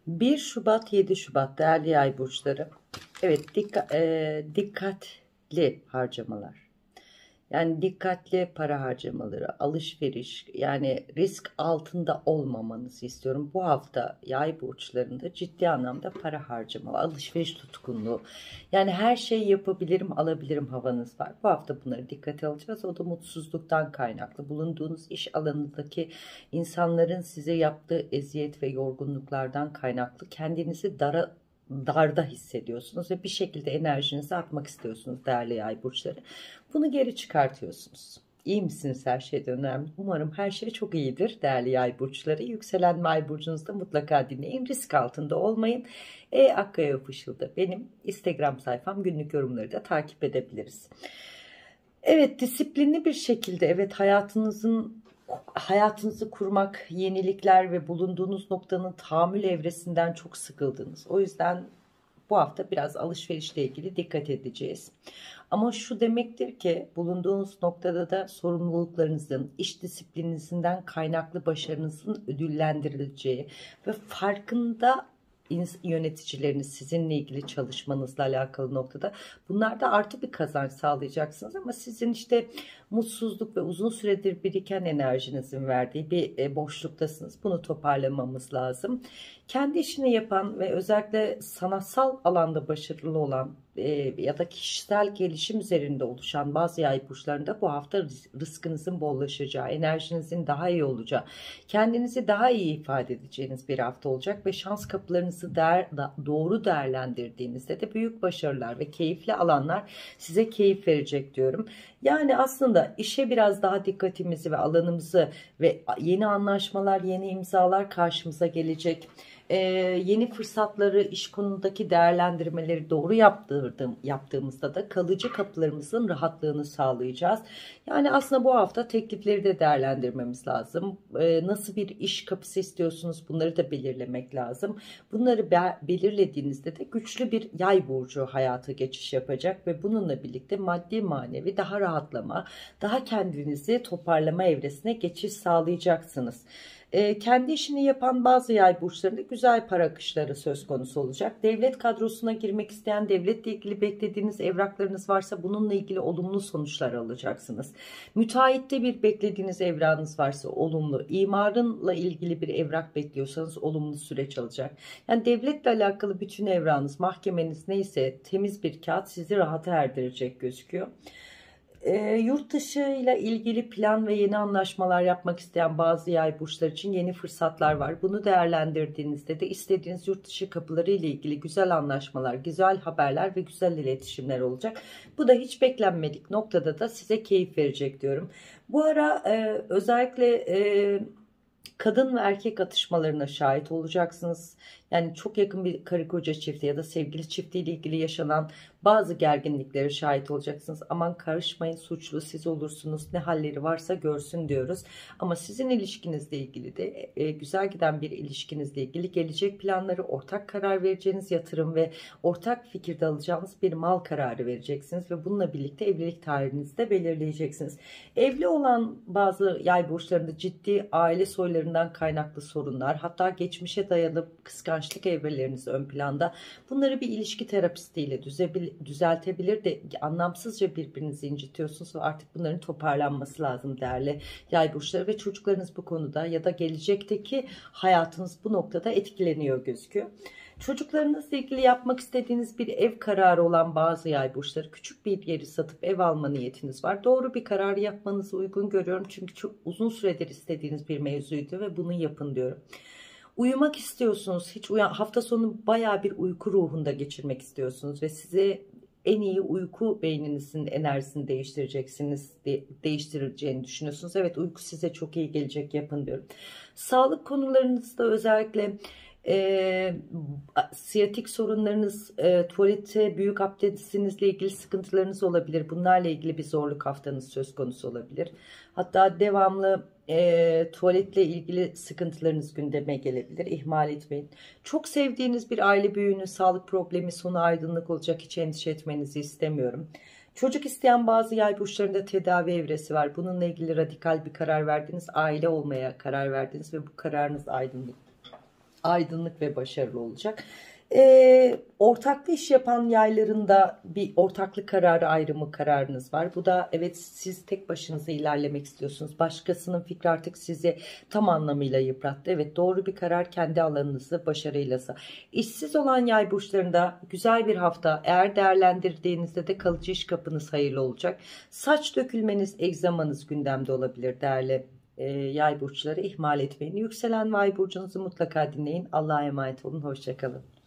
1 Şubat 7 Şubat değerli yay burçları. Evet, dikkatli harcamalar. Yani dikkatli para harcamaları, alışveriş, yani risk altında olmamanızı istiyorum. Bu hafta yay burçlarında ciddi anlamda para harcama, alışveriş tutkunluğu. Yani her şeyi yapabilirim, alabilirim havanız var. Bu hafta bunları dikkate alacağız. O da mutsuzluktan kaynaklı. Bulunduğunuz iş alanındaki insanların size yaptığı eziyet ve yorgunluklardan kaynaklı kendinizi darda hissediyorsunuz ve bir şekilde enerjinizi atmak istiyorsunuz değerli yay burçları. Bunu geri çıkartıyorsunuz. İyi misiniz, her şeyden önemli? Umarım her şey çok iyidir değerli yay burçları. Yükselen yay burcunuzda mutlaka dinleyin. Risk altında olmayın. Akkaya Official'da benim Instagram sayfam, günlük yorumları da takip edebiliriz. Evet, disiplinli bir şekilde, evet, hayatınızı kurmak, yenilikler ve bulunduğunuz noktanın tahammül evresinden çok sıkıldınız. O yüzden bu hafta biraz alışverişle ilgili dikkat edeceğiz. Ama şu demektir ki bulunduğunuz noktada da sorumluluklarınızın, iş disiplininizden kaynaklı başarınızın ödüllendirileceği ve farkında yöneticileriniz sizinle ilgili çalışmanızla alakalı noktada bunlarda artı bir kazanç sağlayacaksınız, ama sizin işte mutsuzluk ve uzun süredir biriken enerjinizin verdiği bir boşluktasınız. Bunu toparlamamız lazım. Kendi işini yapan ve özellikle sanatsal alanda başarılı olan ya da kişisel gelişim üzerinde oluşan bazı yay burçlarında bu hafta rızkınızın bollaşacağı, enerjinizin daha iyi olacağı, kendinizi daha iyi ifade edeceğiniz bir hafta olacak ve şans kapılarınızı doğru değerlendirdiğinizde de büyük başarılar ve keyifli alanlar size keyif verecek diyorum. Yani aslında işe biraz daha dikkatimizi ve alanımızı ve yeni anlaşmalar, yeni imzalar karşımıza gelecek. Yeni fırsatları, iş konudaki değerlendirmeleri doğru yaptığımızda da kalıcı kapılarımızın rahatlığını sağlayacağız. Yani aslında bu hafta teklifleri de değerlendirmemiz lazım. Nasıl bir iş kapısı istiyorsunuz, bunları da belirlemek lazım. Bunları belirlediğinizde de güçlü bir yay burcu hayata geçiş yapacak ve bununla birlikte maddi manevi daha rahatlama, daha kendinizi toparlama evresine geçiş sağlayacaksınız. Kendi işini yapan bazı yay burçlarında güzel para akışları söz konusu olacak. Devlet kadrosuna girmek isteyen, devletle ilgili beklediğiniz evraklarınız varsa bununla ilgili olumlu sonuçlar alacaksınız. Müteahhitte bir beklediğiniz evrağınız varsa olumlu, imarınla ilgili bir evrak bekliyorsanız olumlu süreç alacak. Yani devletle alakalı bütün evrağınız, mahkemeniz neyse, temiz bir kağıt sizi rahata erdirecek gözüküyor. Yurt dışı ile ilgili plan ve yeni anlaşmalar yapmak isteyen bazı yay burçlar için yeni fırsatlar var. Bunu değerlendirdiğinizde de istediğiniz yurt dışı kapıları ile ilgili güzel anlaşmalar, güzel haberler ve güzel iletişimler olacak. Bu da hiç beklenmedik noktada da size keyif verecek diyorum. Bu ara özellikle kadın ve erkek atışmalarına şahit olacaksınız. Yani çok yakın bir karı koca çifti ya da sevgili çiftiyle ilgili yaşanan bazı gerginliklere şahit olacaksınız. Aman karışmayın, suçlu siz olursunuz, ne halleri varsa görsün diyoruz. Ama sizin ilişkinizle ilgili de güzel giden bir ilişkinizle ilgili gelecek planları, ortak karar vereceğiniz yatırım ve ortak fikirde alacağınız bir mal kararı vereceksiniz. Ve bununla birlikte evlilik tarihinizi de belirleyeceksiniz. Evli olan bazı yay burçlarında ciddi aile soylarından kaynaklı sorunlar, hatta geçmişe dayalı kıskançlık evreleriniz ön planda. Bunları bir ilişki terapistiyle düzeltebilir de anlamsızca birbirinizi incitiyorsunuz ve artık bunların toparlanması lazım değerli yay burçları ve çocuklarınız bu konuda ya da gelecekteki hayatınız bu noktada etkileniyor gözüküyor. Çocuklarınızla ilgili yapmak istediğiniz bir ev kararı olan bazı yay burçları, küçük bir yeri satıp ev alma niyetiniz var. Doğru bir karar yapmanızı uygun görüyorum. Çünkü çok uzun süredir istediğiniz bir mevzuydu ve bunu yapın diyorum. Uyumak istiyorsunuz. Hafta sonu baya bir uyku ruhunda geçirmek istiyorsunuz ve size en iyi uyku beyninizin enerjisini değiştireceğini düşünüyorsunuz. Evet, uyku size çok iyi gelecek, yapın diyorum. Sağlık konularınızda özellikle e, siyatik sorunlarınız, tuvalete, büyük abdestinizle ilgili sıkıntılarınız olabilir. Bunlarla ilgili bir zorluk haftanız söz konusu olabilir. Hatta devamlı tuvaletle ilgili sıkıntılarınız gündeme gelebilir. İhmal etmeyin. Çok sevdiğiniz bir aile büyüğünün sağlık problemi sonu aydınlık olacak. Hiç endişe etmenizi istemiyorum. Çocuk isteyen bazı yay burçlarında tedavi evresi var. Bununla ilgili radikal bir karar verdiniz. Aile olmaya karar verdiniz ve bu kararınız aydınlık. aydınlık ve başarılı olacak. Ortaklı iş yapan yaylarında bir ortaklık kararı ayrımı kararınız var. Bu da evet, siz tek başınıza ilerlemek istiyorsunuz. Başkasının fikri artık sizi tam anlamıyla yıprattı. Evet, doğru bir karar, kendi alanınızı başarıyla. İşsiz olan yay burçlarında güzel bir hafta. Eğer değerlendirdiğinizde de kalıcı iş kapınız hayırlı olacak. Saç dökülmeniz, egzamanız gündemde olabilir değerli yay burçları, ihmal etmeyin. Yükselen yay burcunuzu mutlaka dinleyin. Allah'a emanet olun. Hoşça kalın.